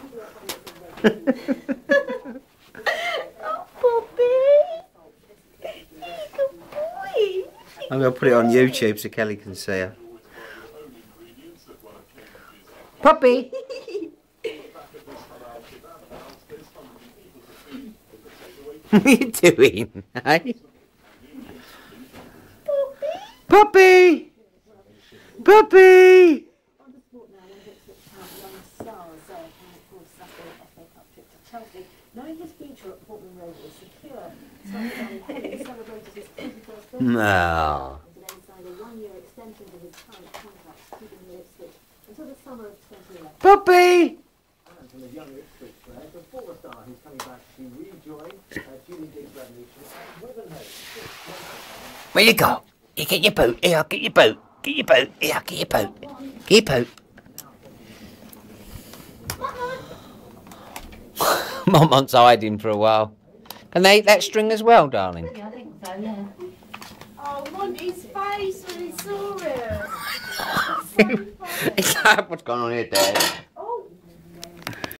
Oh, Poppy. Good boy. I'm going to put it on YouTube so Kelly can see her. Poppy! What are you doing? Hey? Poppy! Poppy! No. Poppy! Where you go? You get your boot. Here, I'll get your boot. Get your boot. Here, I'll get your boot. Get your boot. Mum wants hiding for a while. Can they eat that string as well, darling? Yeah, I think so, yeah. Oh, Monty's face when he saw it. It's like, what's going on here, Dad?